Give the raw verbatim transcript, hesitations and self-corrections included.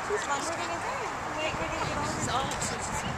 She's fun reading as well. Like reading, you know. She's off, so she's